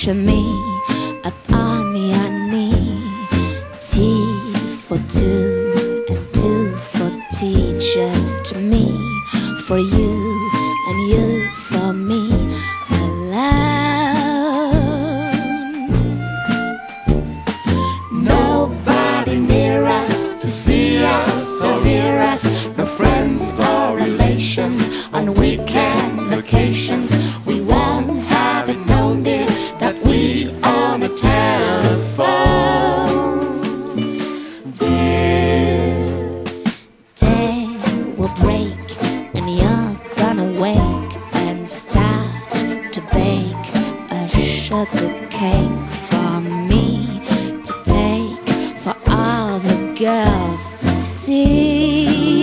picture me up on your knee. T for two and two for tea. Just me for you and you for me alone. Nobody near us to see us or hear us. No friends or relations on weekend vacations. We won't have it known, dear, that we own a telephone. Dear, day will break and you're gonna wake and start to bake a sugar cake for me to take for all the girls to see.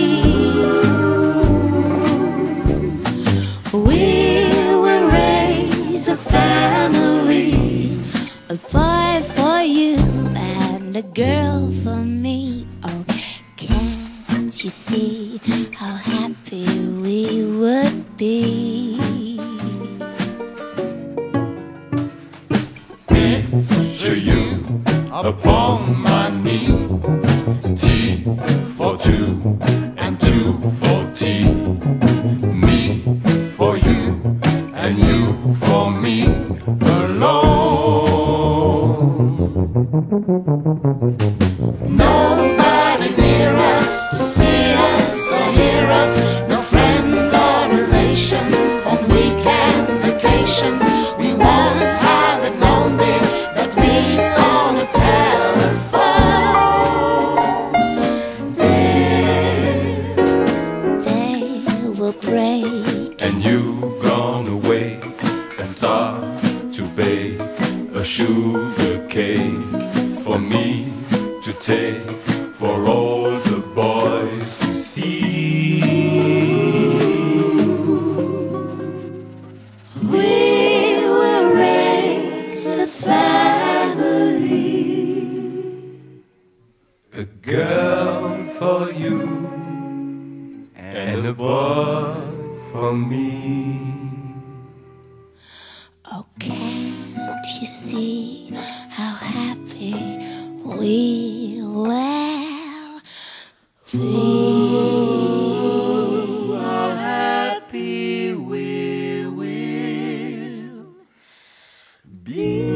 We will raise a family, a boy for you and a girl for me. Oh, can't you see how happy we would be? Picture you upon my knee. T for two and two for tea. Me for you and you for me alone. Nobody near us to see us or hear us. No friends or relations on weekend vacations. We won't have it known, dear, that we own a telephone. Day will break And you gonna wake and start to bake a sugar cake for me to take for all the boys to see. We will raise a family, A girl for you and a boy for me. oh, can't you see how happy we will be? How happy we will be.